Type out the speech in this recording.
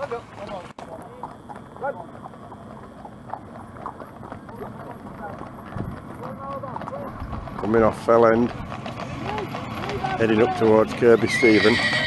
Coming off Fell End, heading up towards Kirkby Stephen.